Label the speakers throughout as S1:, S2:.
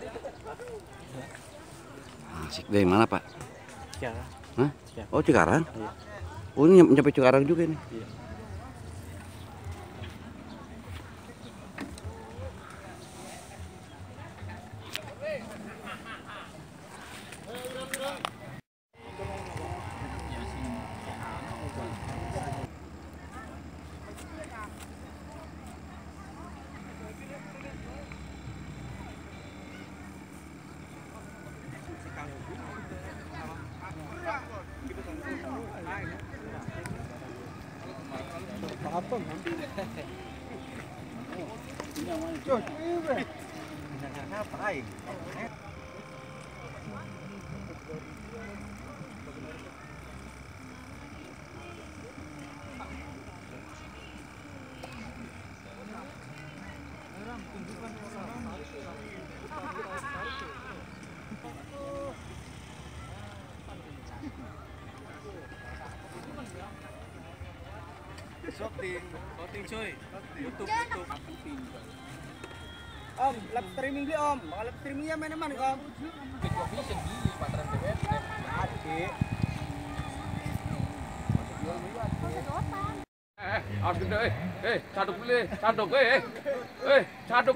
S1: Asik, dari mana Pak?
S2: Cikarang.
S1: Hah?
S2: Cikarang.
S1: Oh Cikarang?
S2: Iya.
S1: Oh ini nyampe Cikarang juga nih.
S2: Iya. Apa? Shooting cuy. YouTube. Om, live streaming di Om. Bakal live streamingnya main mana Om? Kopi sendiri, patran BBM. Adik. Harus gede, caduk dulu, caduk, caduk,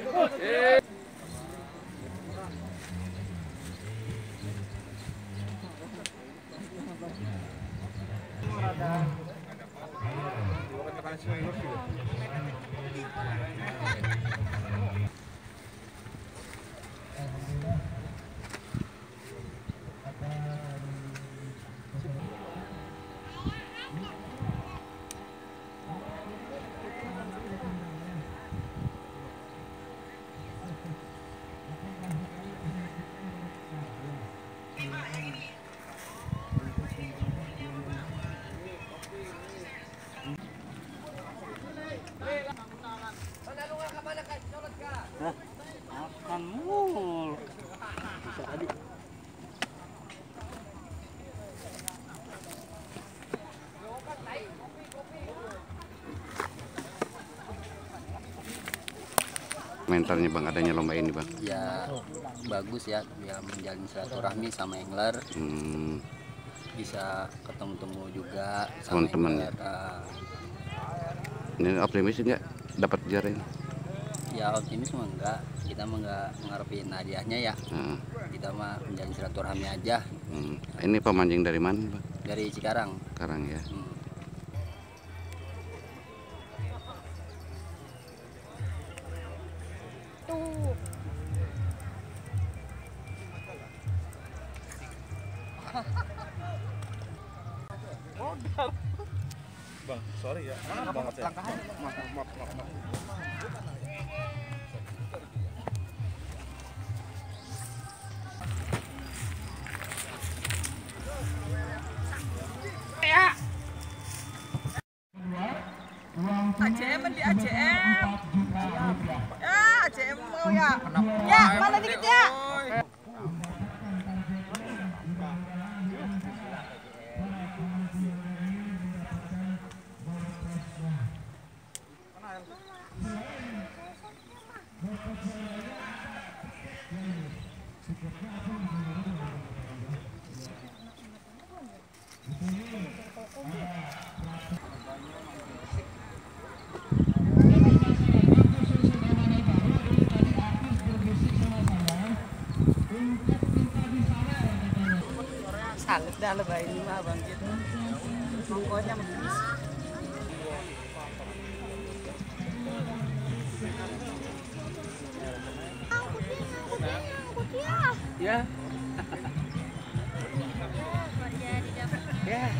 S2: Makan mul. Bisa tadi.
S1: Komentarnya Bang adanya lomba ini Bang?
S3: Ya bagus ya, menjalin silaturahmi sama angler. Bisa ketemu-temu juga sama
S1: Teman-teman. Ini optimis enggak dapat juara ini?
S3: Ya optimis mah enggak, kita mah enggak ngarepin hadiahnya ya. Kita mah menjalin silaturahmi aja.
S1: Ini pemancing dari mana Bang?
S3: Dari Cikarang.
S1: Cikarang ya.
S4: Bang, sorry ya. Mana banget ya? Maaf.
S5: AJM di AJM. Ya, AJM mau ya. Ya, mana dikit ya. Salut dah lebay ini mah Bang gitu. Monggonya begini.
S2: Ya. Ya.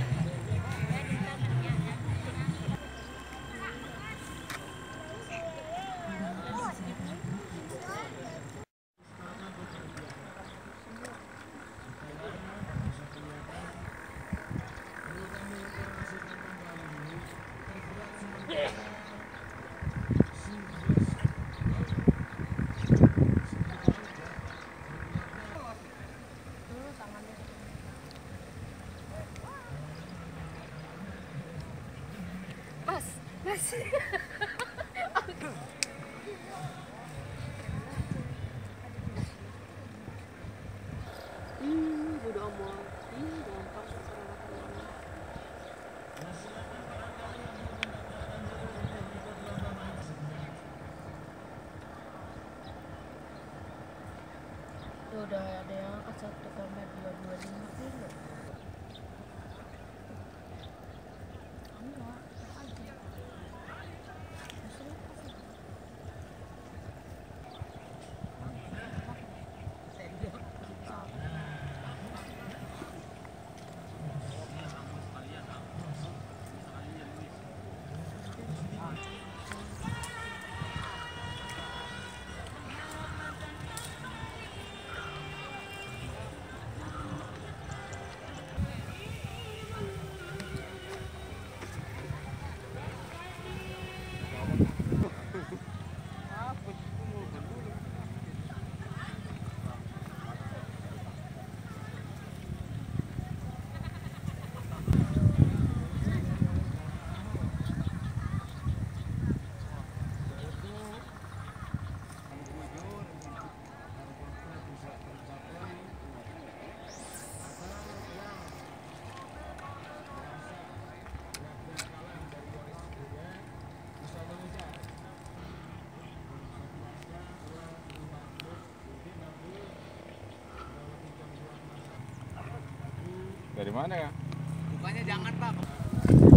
S6: udah ada yang angkat 1,225 kilo. Enggak, aja.
S4: Dari mana ya?
S2: Bukannya jangan Pak.